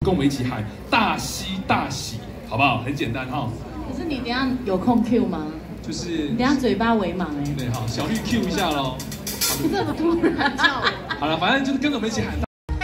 跟我们一起喊大喜大喜，好不好？很简单哈。 可是你等下有空 Q 吗？ 就是你等下嘴巴为盲哎。 对，好，小绿 Q 一下喽。 这么突然叫我。 好了，反正就是跟着我们一起喊。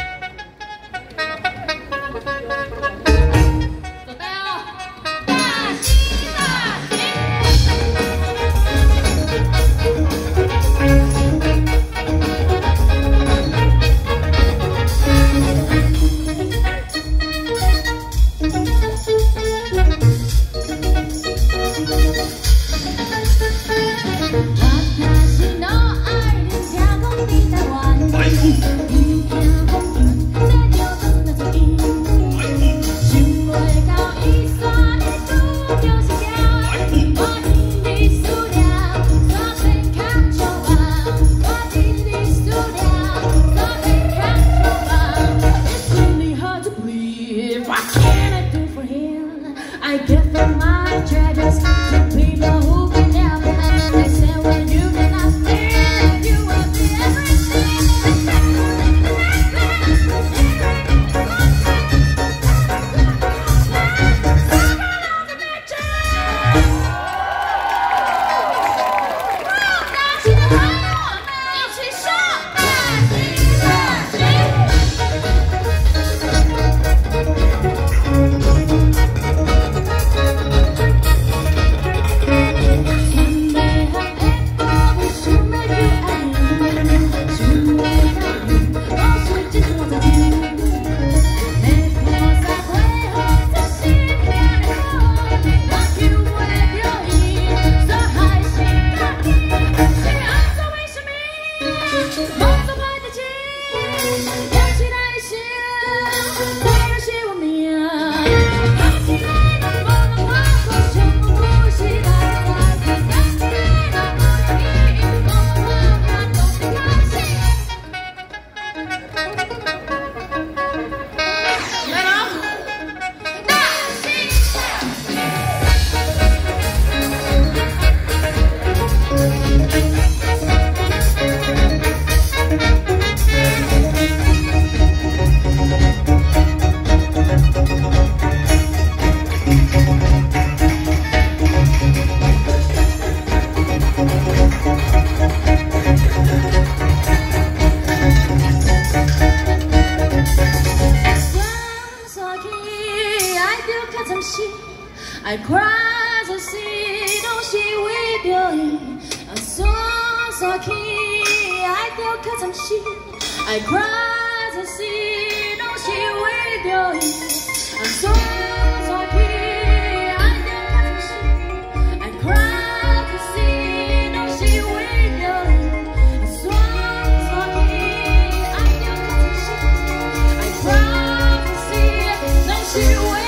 I cry to see 拢是为着伊，散散去，爱着较惨死。I cry to see 拢是为着伊，散散去，爱着较惨死。I cry to see 拢是为着伊，散散去，爱着较惨死。I cry to see 拢是为着伊。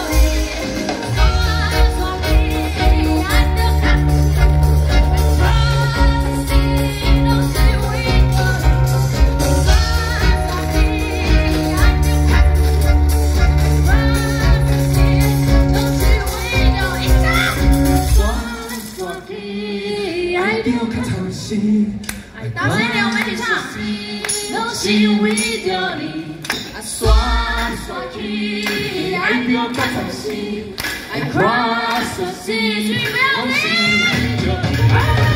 大声一点，我们一起唱。拢是为着你，散散去，爱着较惨死，爱 cross the sea， 拢是为着你。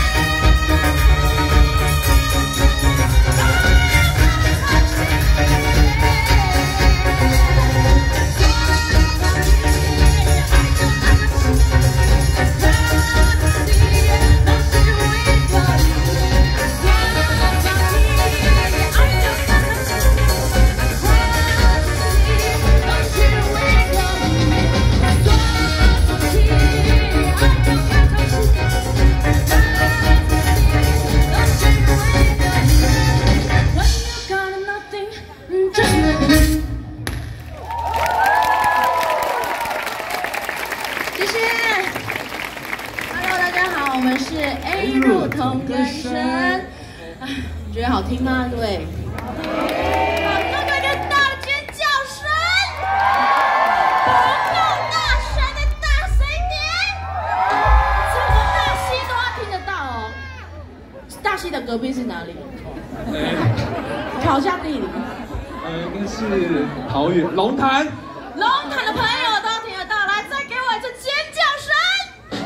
同歌声，你觉得好听吗？各位，好，各位的大尖叫声，不够大声的大声一点，这个大溪都要听得到哦。大溪的隔壁是哪里？考一下地理。 应该是桃园龙潭。 龙潭的朋友都听得到，来，再给我一次尖叫声！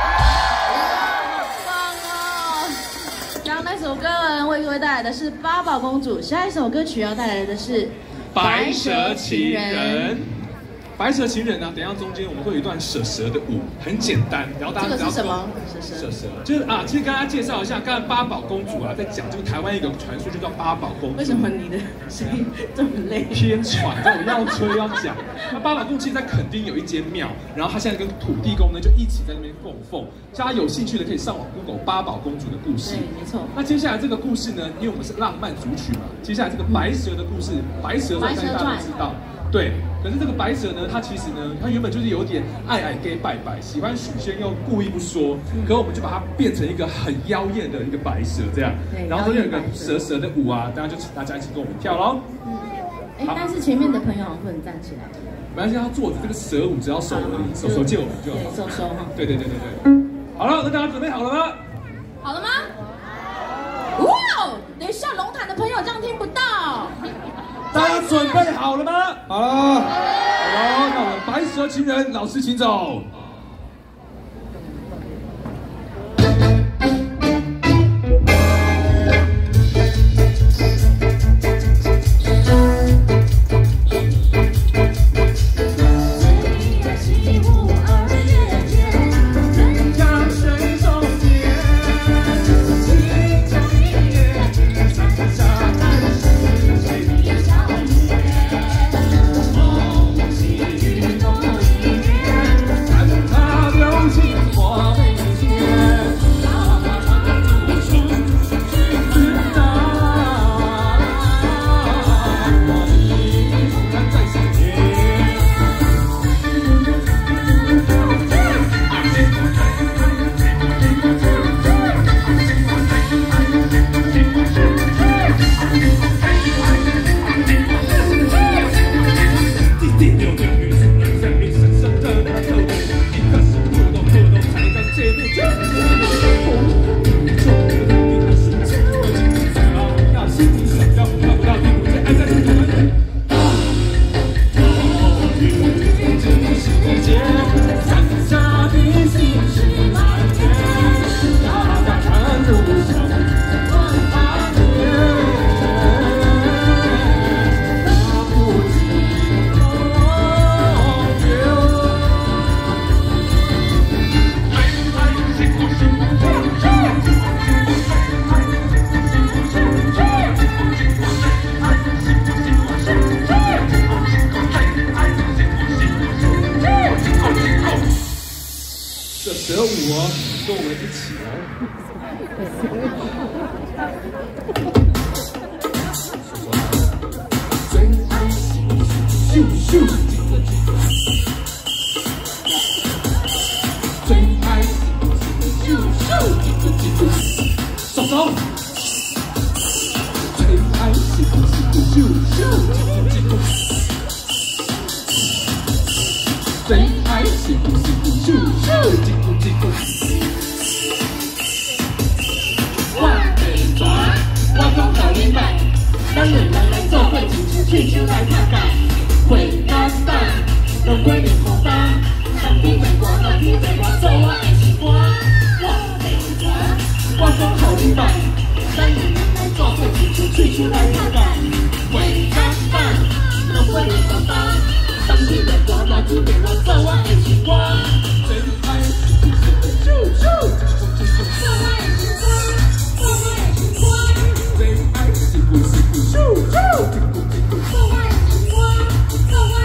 棒哦！刚刚那首歌为各位带来的是八宝公主，下一首歌曲要带来的是白蛇情人。白蛇情人呢、等一下中间我们会有一段蛇蛇的舞，很简单，然后大家这个是什么？ 蛇蛇就是啊，其实跟大家介绍一下，刚才八宝公主啊，在讲这个台湾一个传说，就叫八宝公主。 为什么你的声音这么累？ 偏喘，这种要吹要讲。那八宝公主在垦丁有一间庙，然后他现在跟土地公呢就一起在那边供奉。大家有兴趣的可以上网 Google 八宝公主的故事。 对，没错。 那接下来这个故事呢，因为我们是浪漫组曲嘛，接下来这个白蛇的故事，白蛇传大家都知道。对，可是这个白蛇呢，它其实呢，它原本就是有点爱给拜拜，喜欢许仙又故意不说，可我们就把它变成一个很妖艳的一个白蛇这样，然后中间有个蛇蛇的舞啊，大家就请大家一起跟我们跳喽。 但是前面的朋友不能站起来。 没关系，他坐着这个蛇舞只要手而已，手借我们就好。 手哈。 对。好了，那大家准备好了吗？ 好了吗？哇！等一下，龙潭的朋友这样听不到。 大家准备好了吗？好了，好，那我们白蛇情人老师请走。蛇舞哦，跟我们一起哦。最爱咻咻，最爱咻咻，手手。最爱咻咻咻，最爱咻咻咻。 我袂蛇，我讲互你买，咱两人来做伙，亲像喙手来拍架，会甲打，龙龟面好打，当天在我，当天在我，做我的时光。我袂蛇，我讲互你买，咱两人来做伙，亲像喙手来拍架，会甲打，龙龟面好打，当天在我，当天在我，做我的时光。最爱咻咻。 最爱是不是不咻咻？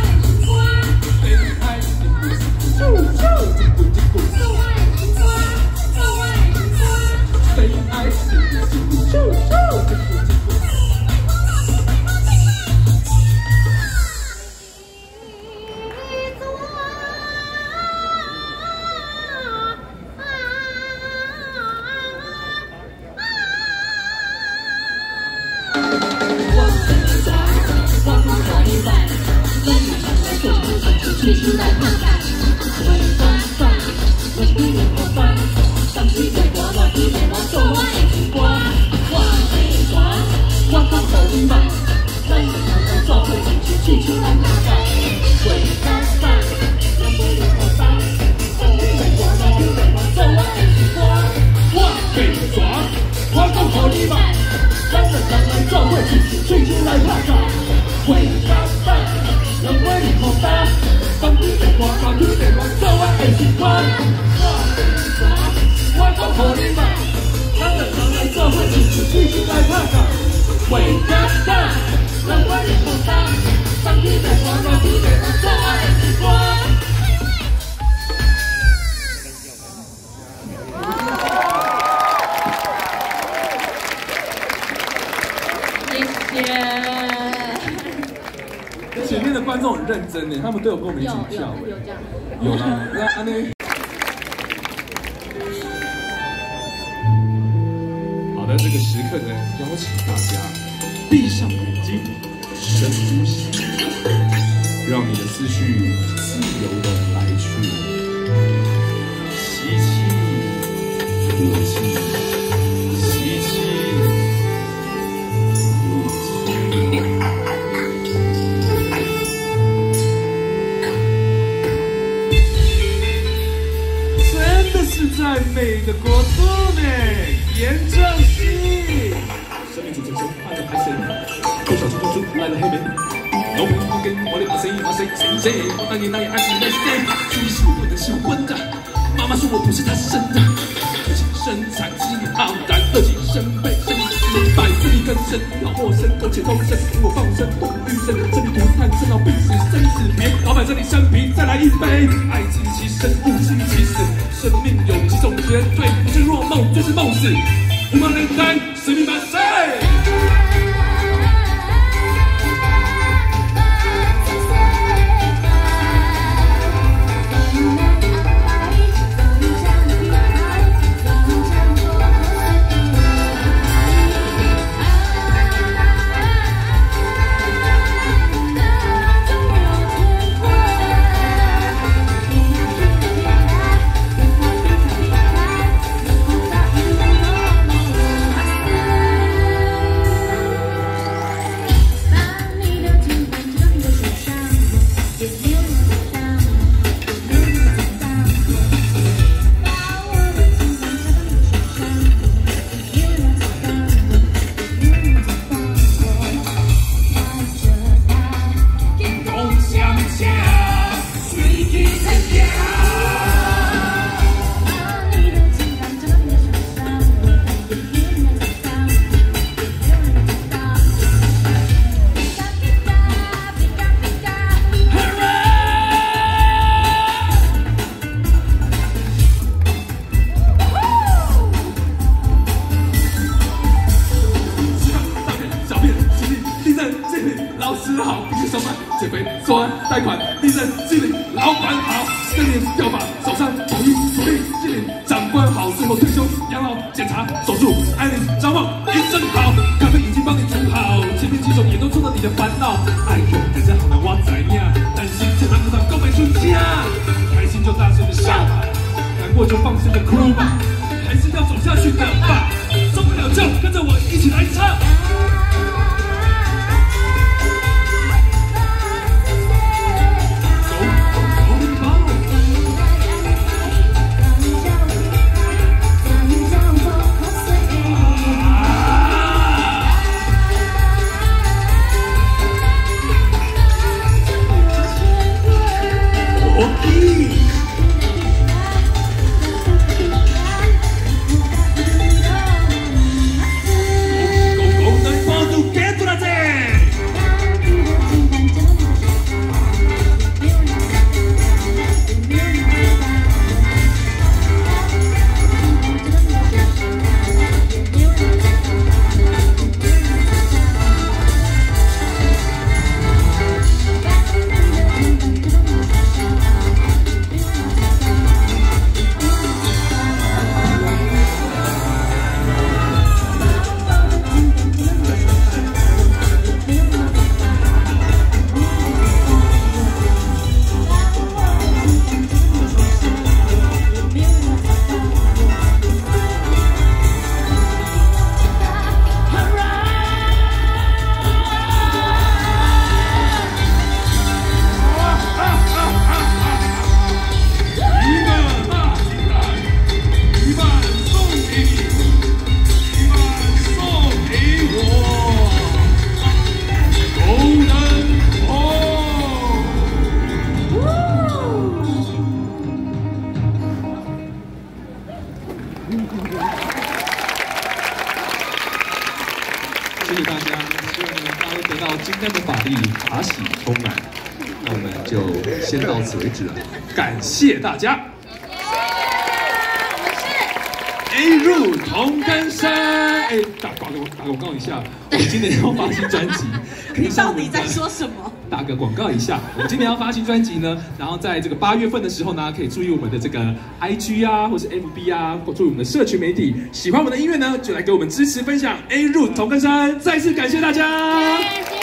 回家的，让我脸红当，放屁在我脑皮给我最爱的时光。 前面的观众很认真呢，他们都有跟我们一起跳。 有这样。 有啦，那安内。好的，这个时刻呢，邀请大家闭上眼睛，深呼吸，让你的思绪自由的来去，吸气，吐气，吸气。赞美的国度呢，严正熙，生命主成熟，爱的海神，多少青春出来了黑莓，老虎不跟我的把谁，我当年那也爱是那谁，注意是我不能是我混的，妈妈说我不是她生的，而且身材肌理傲然，乐极生悲，生命明白，自力更生，老祸生，苟且偷生，我放生，动物欲生，生命涂炭，生老病死，生死别，老板这里生啤，再来一杯，爱之于其生，物之于其死。生命有几种绝对，不是若梦就是梦死，无盲人呆，使命万岁。贷款，利润经理，老板好，4年掉发，手上统一锁定经理，长官好，最后退休养老检查手术，爱你张望一生好，咖啡已经帮你煮好，前面几首也都触到你的烦恼。哎呦，大家好难我怎样？担心健康不到都没出家，开心就大声的笑吧，难过就放声的哭吧，还是要走下去的吧，受不了就跟着我一起来唱。 就先到此为止了，感谢大家。A 入同根生，哎，打广告一下，我们今年要发新专辑， 你到底在说什么？ 打个广告一下，我们今年要发新专辑呢，然后在这个8月份的时候呢，可以注意我们的这个 IG 啊，或是 FB 啊，或注意我们的社群媒体。喜欢我们的音乐呢，就来给我们支持分享。A 入同根生，再次感谢大家。 谢谢。